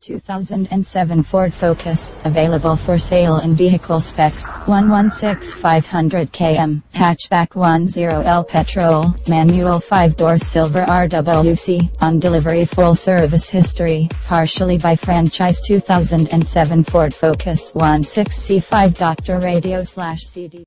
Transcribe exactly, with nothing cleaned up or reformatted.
two thousand seven Ford Focus, available for sale in vehicle specs, one sixteen five hundred kilometers, hatchback ten L petrol, manual five door silver R W C, on delivery full service history, partially by franchise two thousand seven Ford Focus sixteen C five Doctor Radio slash C D.